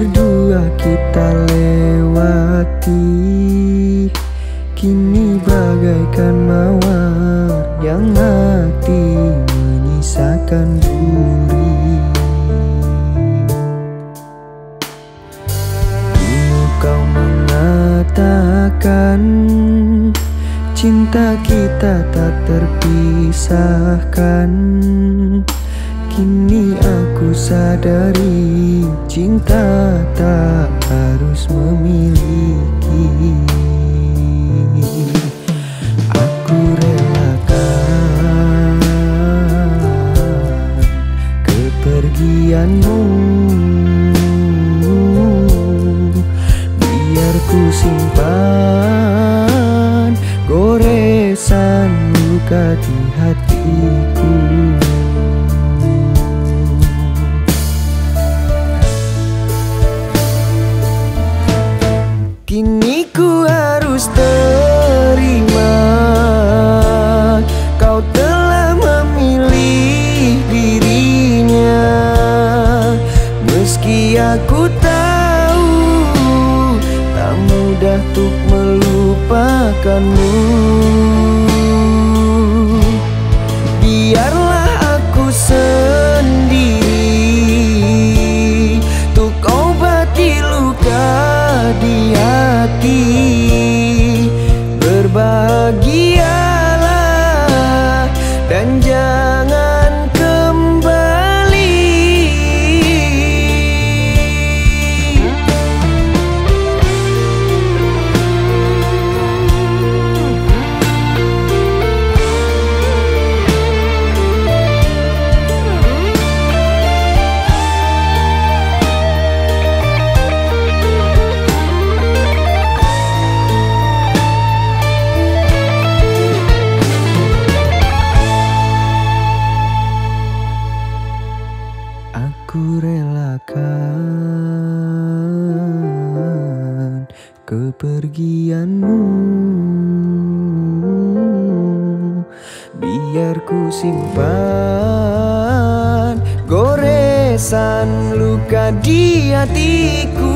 berdua kita lewati, kini bagaikan mawar yang mati menyisakan duri. Dulu kau mengatakan cinta kita tak terpisahkan. Kini aku sadari cinta tak harus memiliki. Aku relakan kepergianmu, biar ku simpan goresan luka di hatiku. Kini ku harus terima, kau telah memilih dirinya. Meski aku tahu tak mudah untuk melupakanmu, biarlah aku sendiri untuk obati luka di hati. Berbahagialah dan jangan kembali. Aku relakan kepergianmu, biar ku simpan goresan luka di hatiku.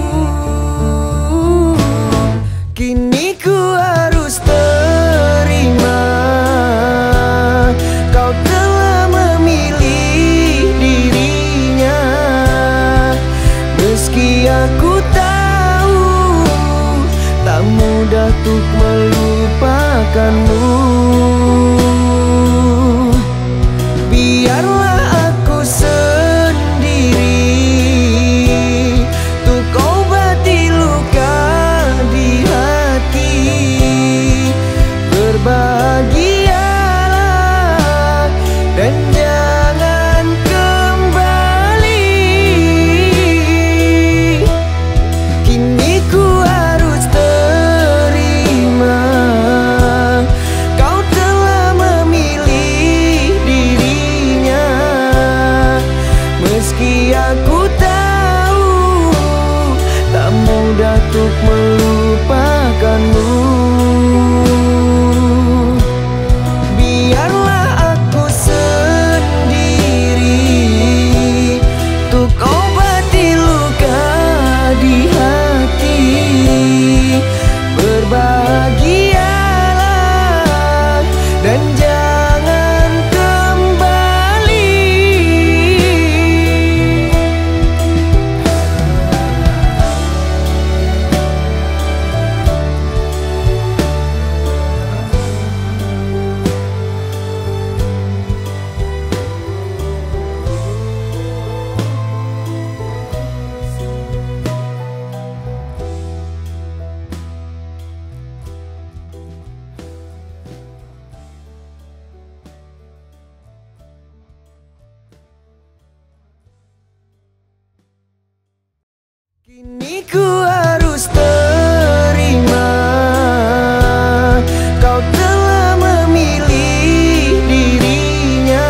Kini ku harus terima, kau telah memilih dirinya. Meski aku tahu tak mudah untuk melupakanmu, biarlah aku sendiri untuk obati luka di hati. Berbahagialah dan jangan kembali. Kini ku harus terima, kau telah memilih dirinya. Meski aku tahu tak mudah untuk melupakanmu, biarlah aku sendiri untuk obati luka di hati. Berbahagialah dan jangan kembali. Kini ku harus terima, kau telah memilih dirinya.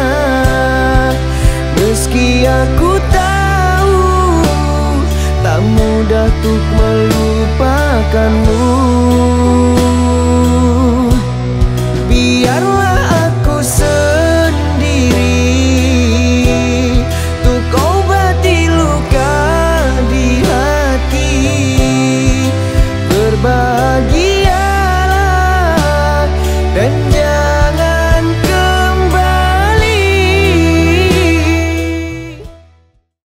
Meski aku tahu tak mudah untuk melupakanmu,